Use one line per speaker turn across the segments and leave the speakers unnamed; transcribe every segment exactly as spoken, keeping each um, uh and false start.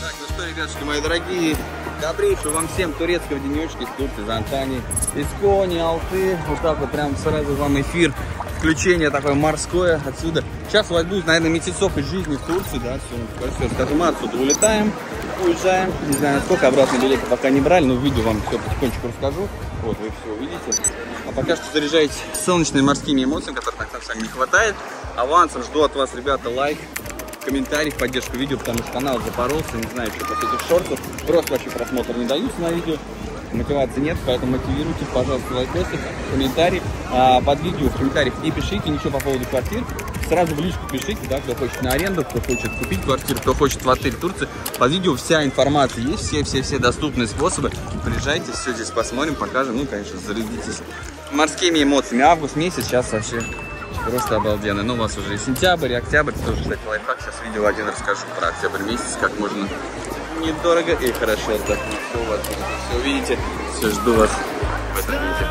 Так, ну что, ребятушки мои дорогие, добрейшего вам всем турецкого денечка из Турции, из Анталии, из Кони, Алты. Вот так вот прям сразу вам эфир, включение такое морское отсюда. Сейчас возьму, наверное, месяцок из жизни в Турции, да, все, все, скажем, мы отсюда улетаем, уезжаем. Не знаю, сколько обратно билеты пока не брали, но в видео вам все потихонечку расскажу. Вот, вы все увидите. А пока что заряжайтесь солнечными морскими эмоциями, которых нам с вами не хватает. Авансом жду от вас, ребята, лайк, комментарий, поддержку видео, потому что канал запоролся, не знаю, что после этих шортов. Просто вообще просмотр не даются на видео. Мотивации нет, поэтому мотивируйте, пожалуйста, лайкосик, комментарий. А под видео в комментариях не пишите ничего по поводу квартир. Сразу в личку пишите, да, кто хочет на аренду, кто хочет купить квартиру, кто хочет в отель Турции. Под видео вся информация есть, все-все-все доступные способы. Приезжайте, все здесь посмотрим, покажем. Ну, конечно, зарядитесь морскими эмоциями. Август месяц сейчас вообще просто обалденно. Ну, у вас уже и сентябрь, и октябрь. Тоже, кстати, лайфхак. Сейчас видео один расскажу про октябрь месяц, как можно недорого и хорошо отдохнуть. Все у вас будет, все увидите. Все, жду вас в этом видео.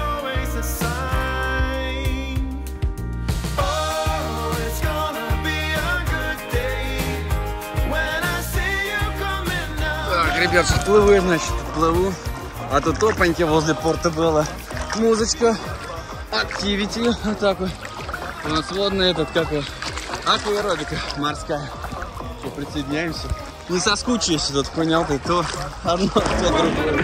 Так, ребят, плыву, значит, плыву. А тут топаньки возле Портобелло. Музычка. Активити. Вот так вот. У нас водная этот, как вот, акваэробика морская. Что, присоединяемся. Не соскучишься тут, понял ты, то одно, то другое.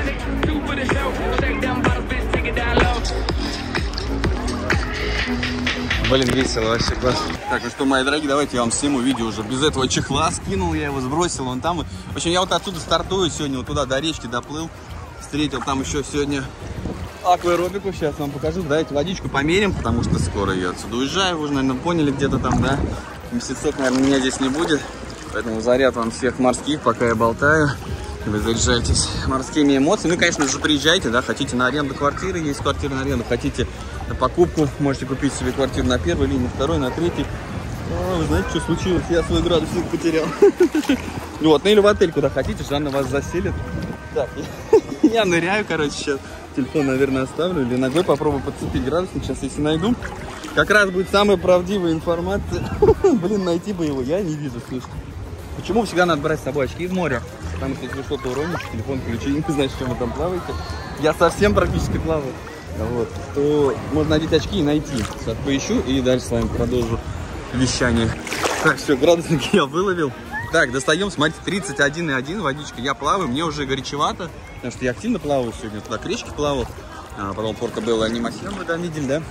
Блин, весело вообще, класс. Так, ну что, мои дорогие, давайте я вам сниму видео уже. Без этого чехла скинул, я его сбросил, он там. В общем, я вот отсюда стартую сегодня, вот туда до речки доплыл. Встретил там еще сегодня акваэробику, сейчас вам покажу. Давайте водичку померим, потому что скоро я отсюда уезжаю. Вы уже, наверное, поняли, где-то там, да. Месяцок, наверное, меня здесь не будет. Поэтому заряд вам всех морских, пока я болтаю. Вы заряжаетесь морскими эмоциями. Ну, конечно же, приезжайте, да, хотите на аренду квартиры, есть квартиры на аренду, хотите на покупку, можете купить себе квартиру на первой линии, второй, на третьей. О, вы знаете, что случилось? Я свой градусник потерял. Вот, ну или в отель, куда хотите, Жанна вас заселит. Так, я ныряю, короче, сейчас телефон, наверное, оставлю, или ногой попробую подцепить градусник, сейчас, если найду. Как раз будет самая правдивая информация. Блин, найти бы его я не вижу, слышно. Почему всегда надо брать с собой очки в море? Потому что если вы что-то уроните, телефон ключи, не знаешь, чем вы там плаваете. Я совсем практически плаваю. Вот. То можно надеть очки и найти. Сейчас поищу и дальше с вами продолжу вещание. Так, все, градусник я выловил. Так, достаем, смотрите, тридцать один и один водичка. Я плаваю, мне уже горячевато, потому что я активно плаваю сегодня. Туда к речке плавал, а потом Портобелло анимасьон вы там видели, да?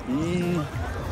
И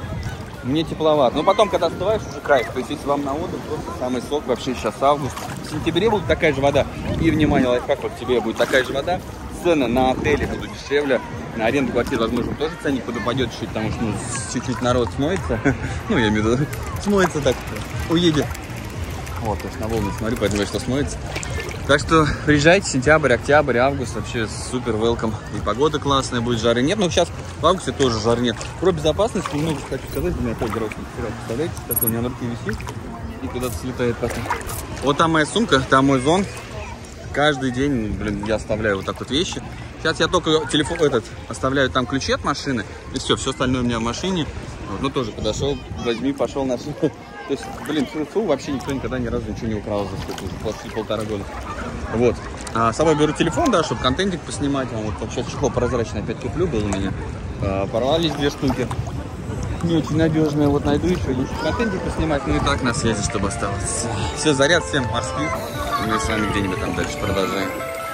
мне тепловато. Но потом, когда остываешь, уже кайф. То есть, если вам на отдых, просто самый сок вообще сейчас август. В сентябре будет такая же вода. И, внимание, лайфхак, в октябре будет такая же вода. Цены на отели будут дешевле. На аренду квартиры, возможно, тоже ценник подупадет чуть-чуть, потому что ну, чуть-чуть народ смоется. Ну, я имею в виду, смоется так, уедет. Вот, то есть на волны смотрю, поэтому что смоется. Так что приезжайте, сентябрь, октябрь, август, вообще супер welcome. И погода классная, будет, жары нет. Но сейчас в августе тоже жар нет. Про безопасность немного хочу сказать, у меня такой дорожный материал, представляете, такой у меня на руке висит и куда-то слетает потом. Вот там моя сумка, там мой зонт. Каждый день, блин, я оставляю вот так вот вещи. Сейчас я только телефон этот оставляю там ключи от машины, и все, все остальное у меня в машине. Вот, ну тоже подошел, возьми, пошел на шину. То есть, блин, фу, вообще никто никогда ни разу ничего не украл за сколько уже, почти полтора года. Вот. А с собой беру телефон, да, чтобы контентик поснимать. А вот сейчас чехол прозрачный опять куплю, был у меня. А, порвались две штуки. Не очень надежные. Вот найду еще, если контентик поснимать, ну и так на связи, чтобы оставаться. Все, заряд всем морских. И мы с вами где-нибудь там дальше продолжаем.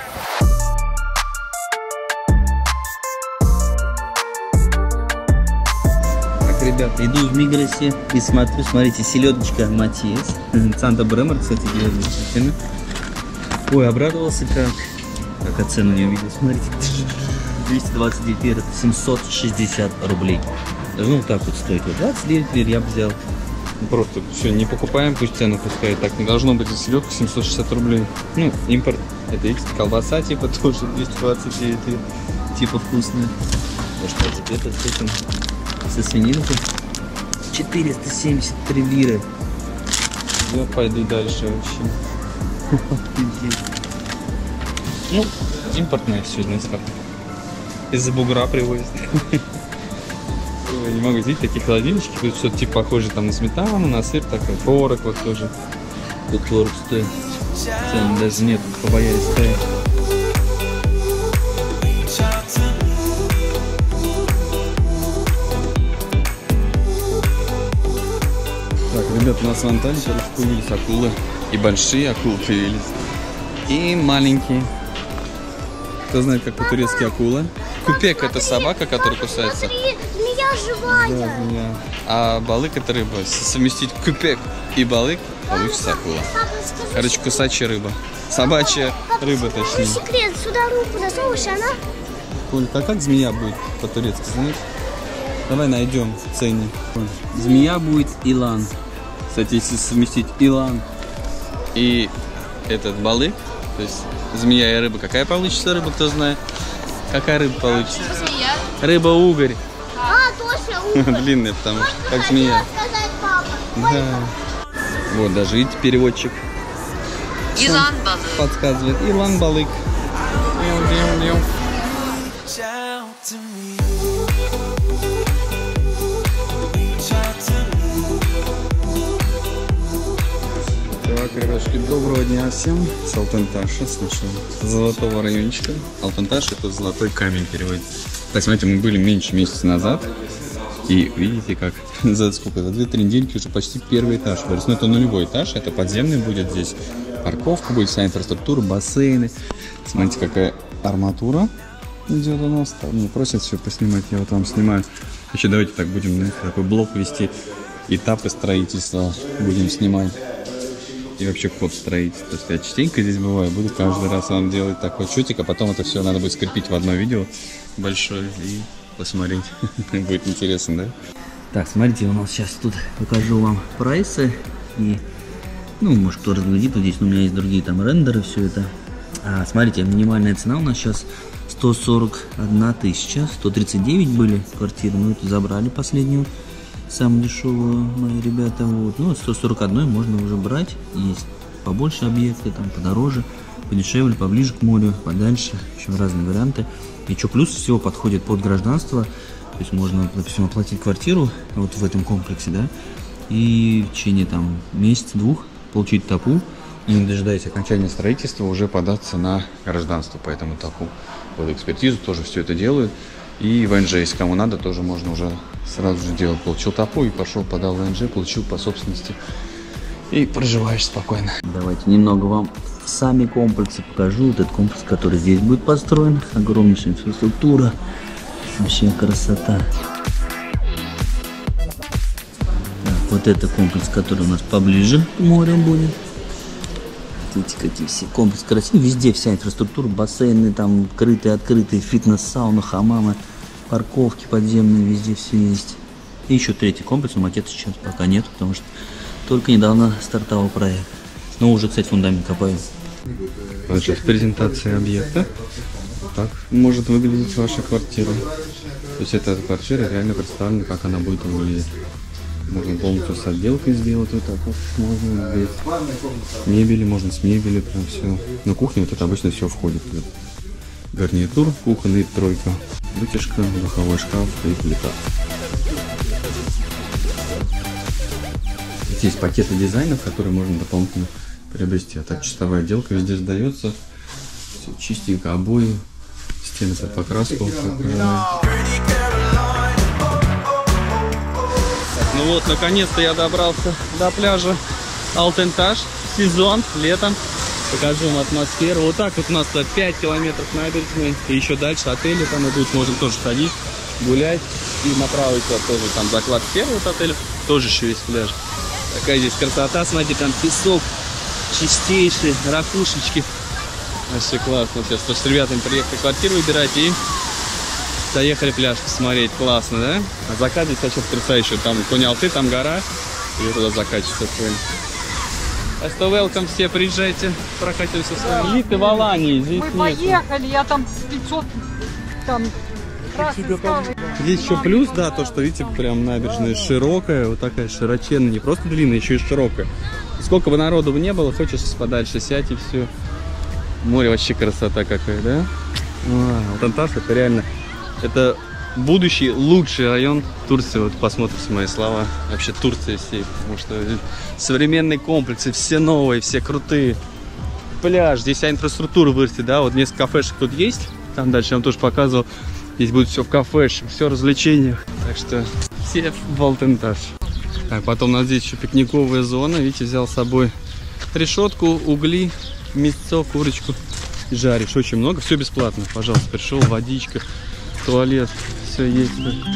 Ребята, иду в Мигросе и смотрю, смотрите, селедочка Матиас, Санта Бремер, кстати, делает замечательно. Ой, обрадовался как. Как цену не увидел, смотрите, двести двадцать девять лир, семьсот шестьдесят рублей. Должно вот так вот стоить, вот двадцать девять лир я бы взял. Просто все, не покупаем, пусть цену пускай, так не должно быть, за селедку семьсот шестьдесят рублей. Ну, импорт, это X, колбаса типа тоже двести двадцать девять лир, типа вкусная. Вот что теперь с этим. Со свининкой четыреста семьдесят три лиры. Я пойду дальше вообще. Ну, импортное сегодня стало. Из-за бугра привозят. Я не могу видеть такие холодильнички. Тут что-то типа похоже там на сметану, на сыр такой. Творог вот тоже. Тут творог стоит. Цены даже нет, побоялись стоять. Так, ребят, у нас в Анталии, короче, появились акулы. И большие акулы появились. И маленькие. Кто знает, как по-турецки акула? Купек — это собака, которая кусается.
Смотри, змея живая.
Да, змея. А балык — это рыба. Если совместить купек и балык, получится акула. Короче, кусачая рыба. Собачья рыба, точнее.
Секрет, сюда руку засовываешь, она...
Коль, а как змея будет по-турецки, знаешь? Давай найдем в цене. Змея будет илан. Кстати, если совместить илан и этот балык, то есть змея и рыба, какая получится рыба, кто знает? Какая рыба получится?
Змея.
Рыба-угорь.
А, точно, угорь.
Длинная, потому что как змея.
Сказать, папа.
Да. Вот, даже видите, переводчик.
Илан балык.
Подсказывает. Илан балык. Так, ребятушки, доброго дня всем. С Алтанташа, с нашего золотого райончика. Алтанташ — это золотой камень переводится. Так, смотрите, мы были меньше месяца назад. И видите, как за сколько? За две-три недельки уже почти первый этаж вырос. Но это нулевой этаж, это подземный будет здесь. Парковка будет, вся инфраструктура, бассейны. Смотрите, какая арматура идет у нас. Мне просят все поснимать, я вот вам снимаю. Еще давайте так будем, ну, такой блок вести. Этапы строительства будем снимать. И вообще ход строительства. То есть я частенько здесь бываю, буду каждый раз вам делать такой чутик, а потом это все надо будет скрепить в одно видео большое и посмотреть. Будет интересно, да? Так, смотрите, у нас сейчас тут покажу вам прайсы. И, ну, может, кто разглядит, вот здесь у меня есть другие там рендеры, все это. А, смотрите, минимальная цена у нас сейчас сто сорок одна тысяча. сто тридцать девять были квартиры, мы эту забрали последнюю. Самую дешевую, мои ребята, вот. Ну, сто сорок одна можно уже брать. Есть побольше объекты, там подороже, подешевле, поближе к морю, подальше. Еще разные варианты. И что плюс всего подходит под гражданство. То есть можно, допустим, оплатить квартиру вот в этом комплексе, да, и в течение там месяца-двух получить ТАПУ. И не дожидаясь окончания строительства уже податься на гражданство по этому ТАПУ. Под экспертизу тоже все это делают. И в эн джи, если кому надо, тоже можно уже сразу же делать. Получил ТАПУ и пошел, подал в эн джи, получил по собственности. И проживаешь спокойно. Давайте немного вам сами комплексы покажу. Вот этот комплекс, который здесь будет построен. Огромнейшая инфраструктура. Вообще красота. Так, вот это комплекс, который у нас поближе к морю будет. Видите, какие все комплексы красивые. Везде вся инфраструктура, бассейны, там крытые, открытые, фитнес, сауна, хамамы, парковки подземные, везде все есть. И еще третий комплекс, но макета сейчас пока нет, потому что только недавно стартовал проект. Но уже, кстати, фундамент копаем. Вот сейчас презентация объекта. Так может выглядеть ваша квартира. То есть эта квартира реально представлена, как она будет выглядеть. Можно полностью с отделкой сделать вот так вот. Можно без мебели, можно с мебелью, прям все. На кухне вот это обычно все входит. Гарнитур, кухонный, тройка, вытяжка, духовой шкаф и плита. Здесь пакеты дизайнов, которые можно дополнительно приобрести. А так чистовая отделка везде сдается. Все чистенько, обои, стены под покраску. Ну вот, наконец-то я добрался до пляжа Алтанташ. Сезон, летом. Покажу вам атмосферу. Вот так вот у нас пять километров набережной. И еще дальше отели там идут. Можем тоже ходить, гулять. И направо тоже там заклад первого отеля. Тоже еще есть пляж. Такая здесь красота. Смотрите, там песок чистейший, ракушечки. Вообще классно. Сейчас тоже с ребятами приехали квартиру выбирать и заехали пляж посмотреть. Классно, да? А закат здесь вообще потрясающий. Там Кони-Алты, там гора. И туда закатится. А что, welcome, все приезжайте, прокатимся с вами. Литы в Алании, здесь
Мы
нет.
поехали, я там пятьсот, там, раз искала.
Здесь еще плюс, да, то, что, видите, прям набережная широкая, вот такая широченная, не просто длинная, еще и широкая. И сколько бы народу бы не было, хочешь подальше сядь и все. Море вообще красота какая, да? Алтанташ — это реально, это будущий лучший район Турции. Вот посмотрите мои слова. Вообще Турция всей, потому что современные комплексы, все новые, все крутые. пляж. Здесь вся инфраструктура вырастет, да, вот несколько кафешек тут есть. Там дальше я вам тоже показывал. Здесь будет все в кафешке, все в развлечениях. Так что все в Алтын-Таш. Так, потом у нас здесь еще пикниковая зона. Видите, взял с собой решетку, угли, мясо, курочку. Жаришь очень много, все бесплатно. Пожалуйста, пришел, водичка, туалет, все есть.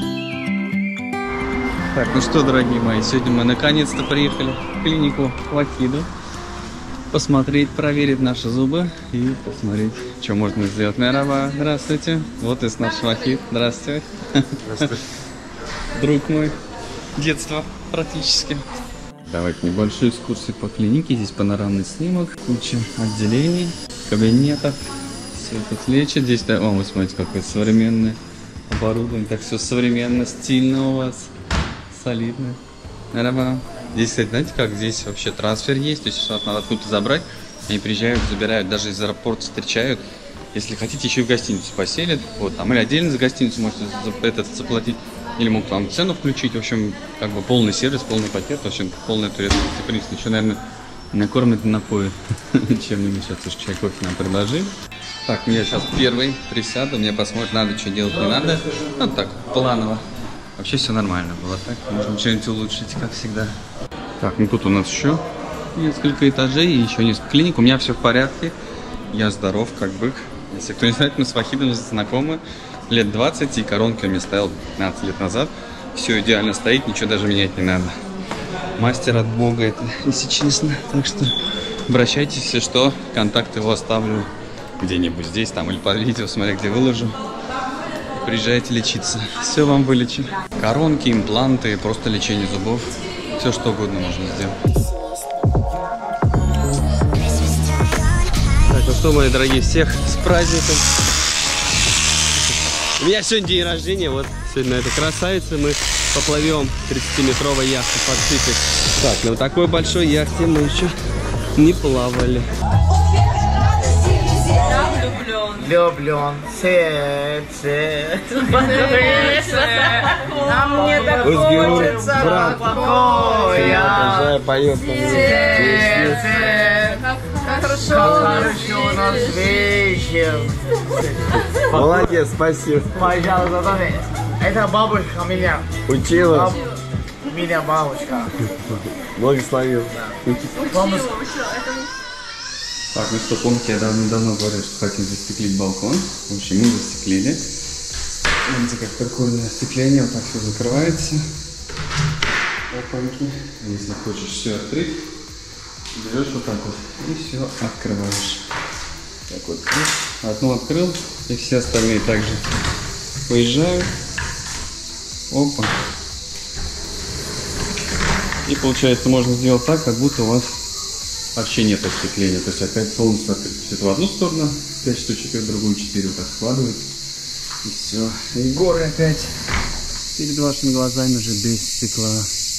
Так, ну что, дорогие мои, сегодня мы наконец-то приехали в клинику Вахиду. Посмотреть, проверить наши зубы и посмотреть, что можно сделать. Мераба, здравствуйте. Вот и наш Вахид. Здравствуйте. Здравствуйте. Друг мой. Детство практически. Давайте небольшую экскурсию по клинике. Здесь панорамный снимок, куча отделений, кабинетов. Все тут лечат. Здесь, да, о, вы смотрите, какое современное оборудование. Так все современно, стильно у вас, солидно. Мераба. Здесь, кстати, знаете, как здесь вообще трансфер есть, то есть если надо откуда-то забрать, они приезжают, забирают, даже из аэропорта встречают. Если хотите, еще и в гостиницу поселят, вот, там, или отдельно за гостиницу можете этот заплатить, или могут вам цену включить, в общем, как бы полный сервис, полный пакет, в общем, полная турецкая гостеприимство. Еще, наверное, накормят и напоят чем-нибудь, сейчас уж чай, кофе нам предложили. Так, я сейчас первый присяду, мне посмотрят, надо, что делать, не надо, ну так, планово. Вообще все нормально было, так? Можем что-нибудь улучшить, как всегда. Так, ну тут у нас еще несколько этажей и еще несколько клиник. У меня все в порядке. Я здоров, как бык. Если кто не знает, мы с Вахидом знакомы лет двадцать, и коронки у меня ставил пятнадцать лет назад. Все идеально стоит, ничего даже менять не надо. Мастер от бога это, если честно. Так что обращайтесь, если что, контакты его оставлю где-нибудь здесь, там, или по видео, смотря где выложу. Приезжайте лечиться. Все вам вылечим. Коронки, импланты, просто лечение зубов. Все что угодно можно сделать. Так, ну что, мои дорогие, всех с праздником. У меня сегодня день рождения. Вот сегодня на этой красавице мы поплывем тридцатиметровой яхтой под Сыпи. Так, на вот такой большой яхте мы еще не плавали.
Влюблен, сердце, нам не хочется покоя,
Обожаю, поет.
сердце, хорошо, хорошо нас вечер.
Молодец, спасибо.
Пожалуйста, давай. Это бабушка меня.
Учила.
Меня бабушка.
Благословил.
Помнишь?
Так, ну что, помните, я давно-давно говорил, что хотим застеклить балкон. В общем, мы застеклили. Видите, как прикольное остекление, вот так все закрывается. Опаньки. Если хочешь все открыть, берешь вот так вот и все открываешь. Так вот, одно открыл, и все остальные также выезжают. Опа. И получается, можно сделать так, как будто у вас вообще нет остекления. То есть опять полностью открыть свет в одну сторону, пять штучек, и в другую четыре вот так складывают. И все. И горы опять перед вашими глазами уже без стекла.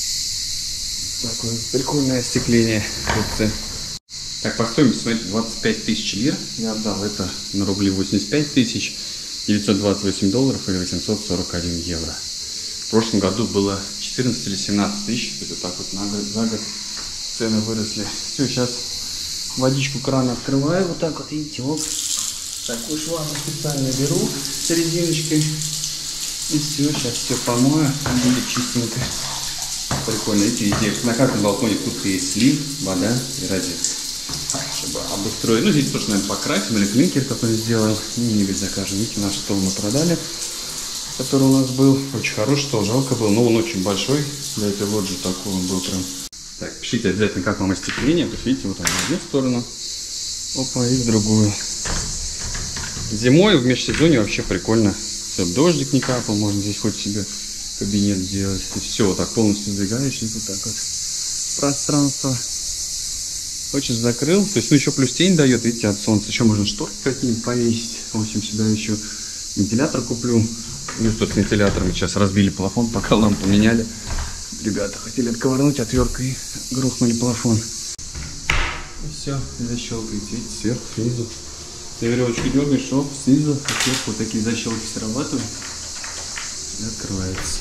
Такое прикольное остекление. Так, по стоимости, смотрите, двадцать пять тысяч лир. Я отдал это на рубли восемьдесят пять тысяч, девятьсот двадцать восемь долларов или восемьсот сорок один евро. В прошлом году было четырнадцать или семнадцать тысяч. Это так вот на год, за год цены выросли. Все, сейчас водичку крана открываю. Вот так вот, видите, вот. Такую шлангу специально беру с резиночкой. И все, сейчас все помою. Будет чистенько. Прикольно. Видите, везде на каждом балконе тут есть слив, вода и розетка. Чтобы обустроить. Ну, здесь тоже, наверное, покрасим или клинкер какой-нибудь сделаем. И мебель закажем. Видите, наш стол мы продали, который у нас был. Очень хороший стол, жалко был, но он очень большой. Для этой лоджии такой он был прям. Так, пишите обязательно, как вам остекление. То есть, видите, вот он в одну сторону, опа, и в другую. Зимой в межсезонье вообще прикольно. Чтобы дождик не капал, можно здесь хоть себе кабинет сделать. И все, вот так полностью сдвигаешь, и вот так вот пространство. Хочешь, закрыл. То есть, ну, еще плюс тень дает, видите, от солнца. Еще можно шторки какие-нибудь повесить. В общем, сюда еще вентилятор куплю. Ну, что с вентилятором сейчас разбили плафон, пока лампу меняли. Ребята хотели отковырнуть отверткой и грохнули плафон. И все, защелкиваете, видите, сверху, снизу. Ты веревочку дергаешь, оп, снизу, а сверху вот такие защелки срабатывают и открывается.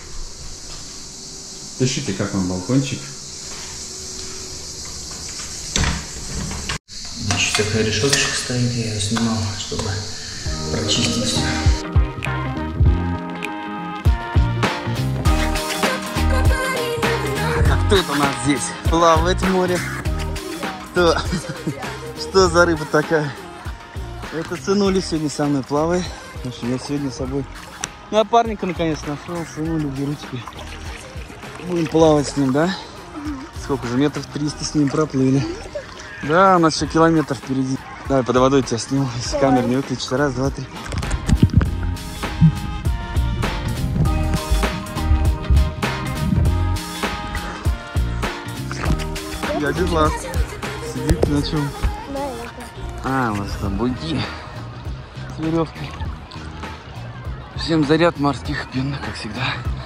Пишите, как вам балкончик. Такая решеточка стоит, я ее снимал, чтобы прочистить все. А кто это у нас здесь плавает в море? Кто? Что за рыба такая? Это сынули сегодня со мной плавает. Потому что я сегодня с собой напарника наконец нашел. Сынули, беру теперь. Будем плавать с ним, да? Сколько уже? Метров триста с ним проплыли. Да, у нас еще километр впереди. Давай под водой тебя сниму, если камера не выключится. Раз, два, три. Я дела. Сидит на чем? А, у нас там буйки с веревкой. Всем заряд морских пенных, как всегда.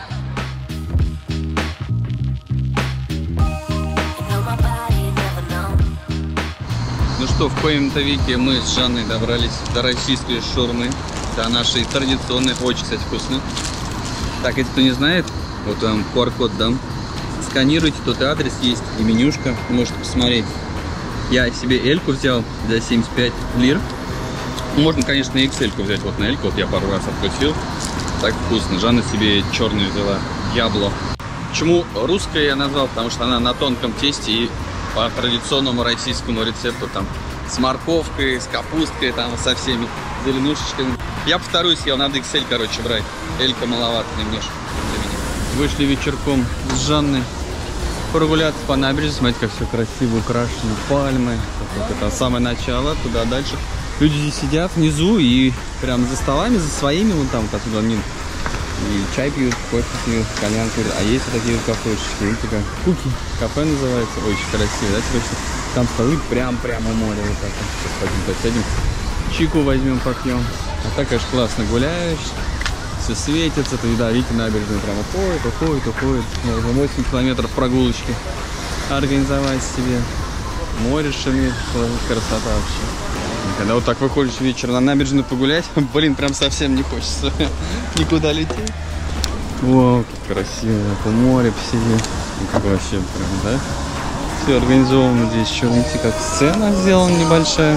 Ну что, в коем-то веке мы с Жанной добрались до российской шаурмы, до нашей традиционной, очень, кстати, вкусной. Так, если кто не знает, вот вам ку ар код дам. Сканируйте, тут адрес есть и менюшка, можете посмотреть. Я себе эльку взял за семьдесят пять лир. Можно, конечно, и икс эль-ку взять, вот на эльку, вот я пару раз откусил. Так вкусно. Жанна себе черную взяла, ябло. Почему русская я назвал? Потому что она на тонком тесте и по традиционному российскому рецепту, там, с морковкой, с капусткой, там, со всеми зеленушечками. Я по вторую съел, надо икс эль, короче, брать. Элька маловато немножко для меня. Вышли вечерком с Жанной прогуляться по набережной. Смотрите, как все красиво украшено, пальмы. Вот это самое начало, туда дальше. Люди здесь сидят внизу и прям за столами, за своими, вон там, вот отсюда мин. И чай пьют, кофе пьют, кальян курят. А есть вот такие вот кафешечки, видите, как Куки. Кафе называется, очень красиво, да, точно. Там столы прям-прямо у моря, вот так. Сейчас пойдем посядем, чайку возьмем, попьем. А так, конечно, классно гуляешь, все светится, ты, да, видите, набережную прям уходит, уходит, уходит. Можно восемь километров прогулочки организовать себе. Море шумит, красота вообще. Когда вот так выходишь вечером на набережную погулять, блин, прям совсем не хочется никуда лететь. Вау, как красиво, по морю посидеть. Ну, как вообще прям, да? Все организовано здесь, еще, видите, как сцена сделана небольшая.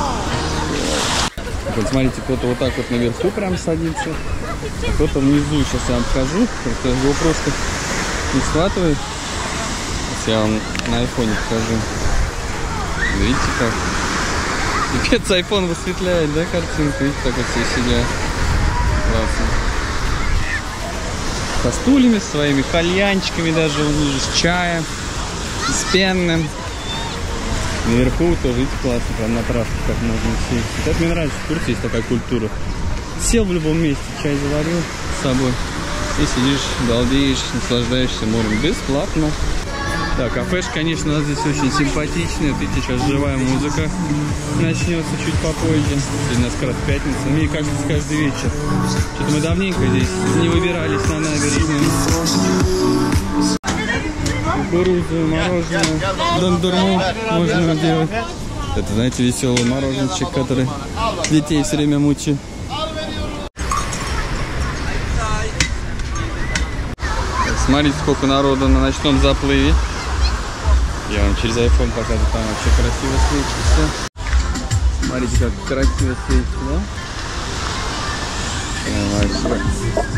Вот смотрите, кто-то вот так вот наверху прям садится, а кто-то внизу. Сейчас я вам покажу, просто его просто не схватывает. Сейчас я вам на айфоне покажу. Видите как? Капец, айфон высветляет, да, картинку? Видите, так вот все сидят. Классно. Со стульями своими, кальянчиками даже, ниже, с чаем, с пенным. Наверху тоже, видите, классно, прям на травке как можно сесть. Вот мне нравится, в Турции есть такая культура. Сел в любом месте, чай заварил с собой и сидишь, балдеешь, наслаждаешься морем бесплатно. Да, кафешка, конечно, у нас здесь очень симпатичная. Вот видите, сейчас живая музыка начнется чуть попозже. Сегодня у нас как раз пятница. Мне кажется, каждый вечер. Что-то мы давненько здесь не выбирались на набережную. Кукурузу, мороженое, дондурму можно делать. Это, знаете, веселый мороженчик, который детей все время мучает. Смотрите, сколько народу на ночном заплыве. Я вам через iPhone покажу, там вообще красиво светится. Смотрите, как красиво светится, да? Вообще.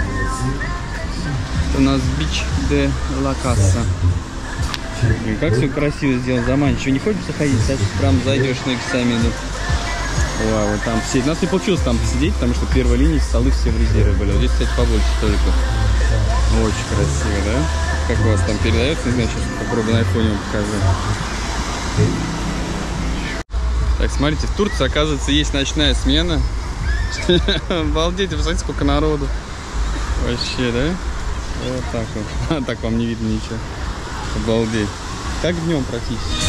Это у нас бич де ла Касса. Как все красиво сделано, заманчиво. Не хочется ходить, сейчас прям зайдешь на экзамены. Вау, вот там все. У нас не получилось там посидеть, потому что первой линии столы все в резерве были. Вот здесь, кстати, побольше только. Очень красиво, да? Как у вас там передается, не знаю, сейчас попробую на айфоне вам покажу. Так, смотрите, в Турции, оказывается, есть ночная смена. Обалдеть, посмотрите, сколько народу. Вообще, да? Вот так вот. Так вам не видно ничего. Обалдеть. Как днем практически.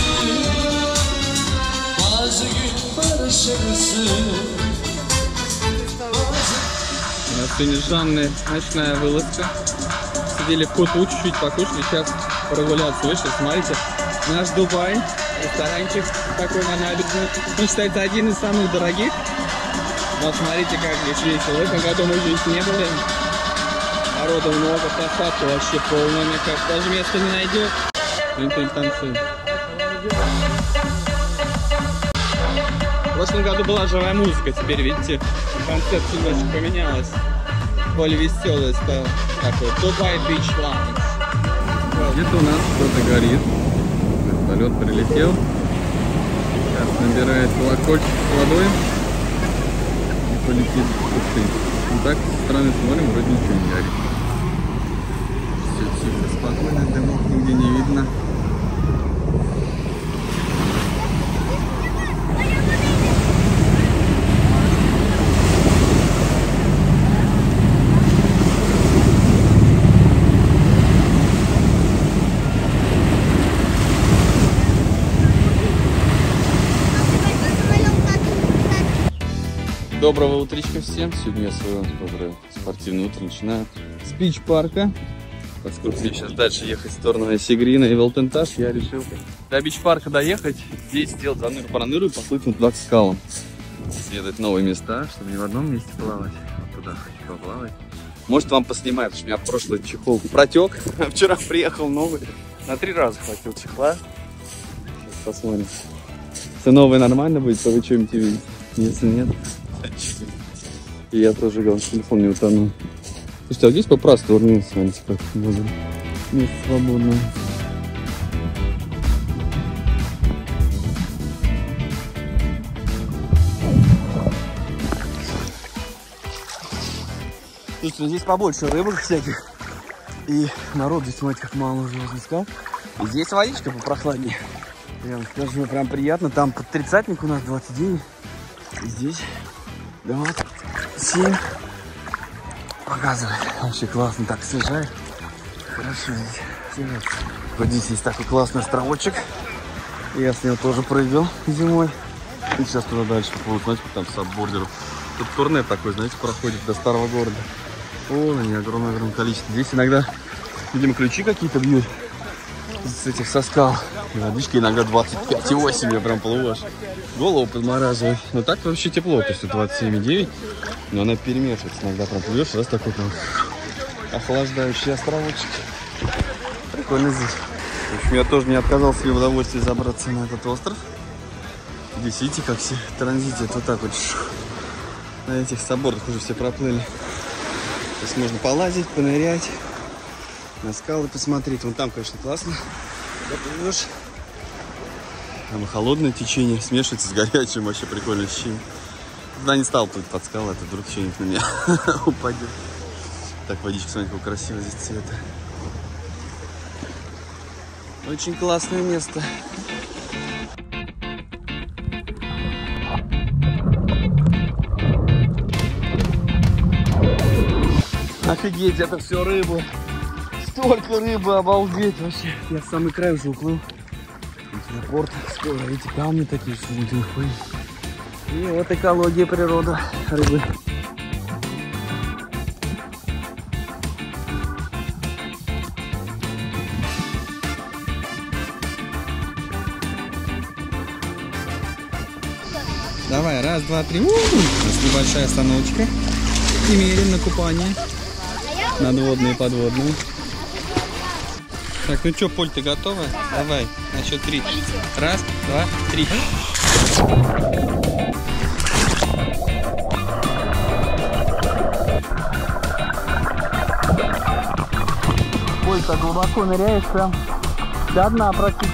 У нас сегодня Жанная ночная вылазка. Сидели в коту, чуть-чуть покушали, сейчас прогуляться вышли. Смотрите, наш Дубай, ресторанчик такой на набережной. Он считается один из самых дорогих. Но смотрите, как здесь весело. В этом году мы здесь не были. Народу много, посадка вообще полная, мне кажется. Даже места не найдешь. Кто-нибудь танцует. прошлом году была живая музыка, теперь, видите, концепт немножко поменялась. Более веселая стала. Такой Dubai Beach Lounge. Где-то у нас что-то горит. Вертолет прилетел. Сейчас набирает колокольчик с водой и полетит в кусты. Ну так, со стороны смотрим, вроде ничего не горит. Все тихо, спокойно, дымок нигде не видно. Доброго утречка всем! Сегодня я свое доброе спортивное утро начинаю с бич-парка. Поскольку мне сейчас дальше ехать в сторону Айсигрина и Велтентаж, я решил до бич-парка доехать, здесь сделать заныру-проныру и поплыть вот туда к скалам. Исследовать новые места, чтобы не в одном месте плавать. Вот туда хочу поплавать. Может, вам поснимаю, потому что у меня прошлый чехол протек. Вчера приехал новый. На три раза хватил чехла. Сейчас посмотрим. Если новый нормально будет, то вы что-нибудь видите. Если нет, и я тоже говорил, телефон не утонул. Слушайте, а здесь попросторнее, смотрите, как было. Место свободное. Слушайте, здесь побольше рыбок всяких. И народ здесь, смотрите, как мало уже возле. И здесь водичка попрохладнее. Я вам скажу, прям приятно. Там под тридцатник у нас двадцать девять. И здесь двадцать семь. Показывает. Вообще классно так освежает. Хорошо здесь. Вот здесь есть такой классный островочек. Я с него тоже прыгал зимой. И сейчас туда дальше поплыву, знаете, там саббордеров. Тут турне такой, знаете, проходит до старого города. О, они огромное-огромное количество. Здесь иногда, видимо, ключи какие-то бьют с этих со скал. И водичка иногда двадцать пять и восемь, я прям плыву аж. Голову подмораживает. Но так вообще тепло, то есть двадцать семь и девять. Но она перемешивается. Иногда прям плывешь, раз такой прям охлаждающий островочек. Прикольно здесь. В общем, я тоже не отказался себе в удовольствии забраться на этот остров. Здесь, видите, как все транзитят вот так вот. На этих саббордах уже все проплыли. Здесь можно полазить, понырять, на скалы посмотреть. Вон там, конечно, классно. Плывешь. Там холодное течение смешивается с горячим, вообще прикольное ощущение. Туда не стал плыть под скалы, это вдруг что-нибудь на меня упадет. Так, водичка, смотрите, как красиво здесь цвета. Очень классное место. Офигеть, это все рыба. Столько рыбы, обалдеть вообще. Я в самый край уже уплыл. На порт. Скоро, видите, камни такие, что и вот экология, природа рыбы. Давай, раз, два, три. У-у-у. У нас небольшая остановочка. И меряем на купание. Надводные, подводные. Так, ну что, Поль, ты готова? Да. Давай, на счет три. Раз, два, три. Поль, так глубоко ныряешь, прям до дна практически.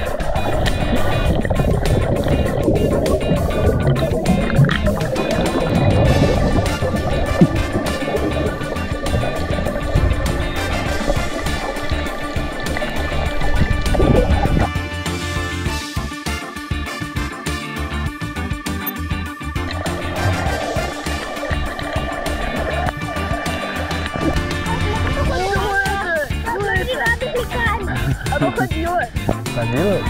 Поделать?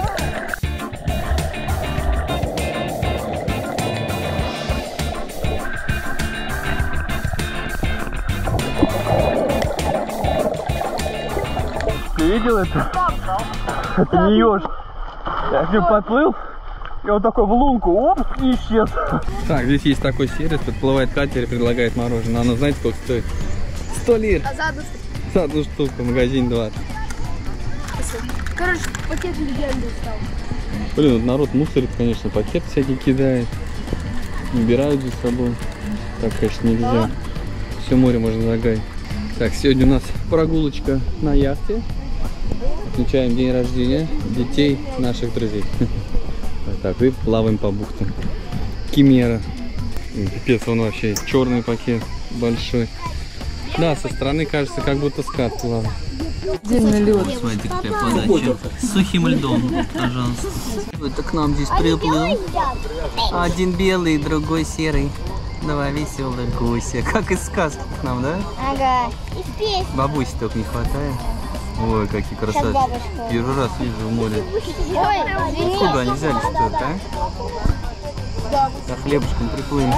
Ты видел это? Это не еж. Я к нему подплыл, и он такой в лунку, оп, и исчез. Так, здесь есть такой сервис, подплывает катер и предлагает мороженое. Оно знаете, сколько стоит? сто лир. А за одну штуку? За одну штуку, в магазине двадцать.
Короче, пакет легенды стал.
Блин, вот народ мусорит, конечно, пакет всякий кидает. Убирают за собой. Так, конечно, нельзя. Все море можно загадить. Так, сегодня у нас прогулочка на яхте. Отмечаем день рождения детей наших друзей. Вот так, и плаваем по бухтам. Кимера. Пипец, он вообще черный пакет, большой. Да, со стороны кажется, как будто скат плавает.
Отдельный лед.
Смотрите, какая подача. С сухим льдом, пожалуйста. Это к нам здесь приплыл. Один белый, другой серый. Давай, веселый гуся. Как из сказки к нам, да?
Ага. И в песне.
Бабуси только не хватает. Ой, какие красавцы. Первый раз вижу в море.
Ой, извини.
Откуда они взялись тут, а? За хлебушком приплыли.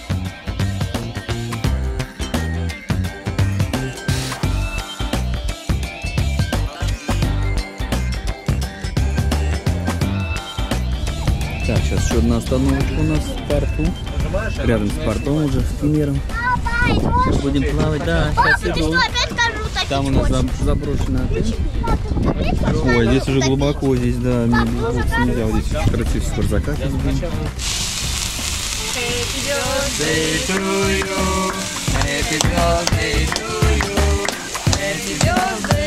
Так, сейчас еще одна остановочка у нас в порту. Рядом с портом уже, с Кимером. Сейчас будем плавать, да, сейчас
Ты
иду.
что, опять скажу такие?
Там у нас заб- заброшенный отель. Ой, здесь уже глубоко, здесь, да, глубоко нельзя. Вот здесь красивый спортзакат. Happy birthday to you. Happy birthday